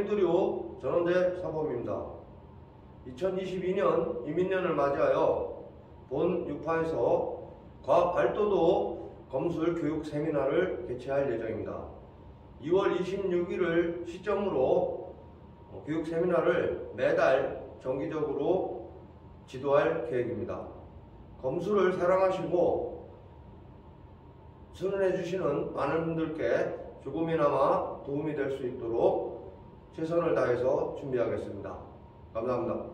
이두류 전원제 사범입니다. 2022년 이민년을 맞이하여 본 유파에서 과학 발도도 검술 교육 세미나를 개최할 예정입니다. 2월 26일을 시점으로 교육 세미나를 매달 정기적으로 지도할 계획입니다. 검술을 사랑하시고 수련해 주시는 많은 분들께 조금이나마 도움이 될 수 있도록 최선을 다해서 준비하겠습니다. 감사합니다.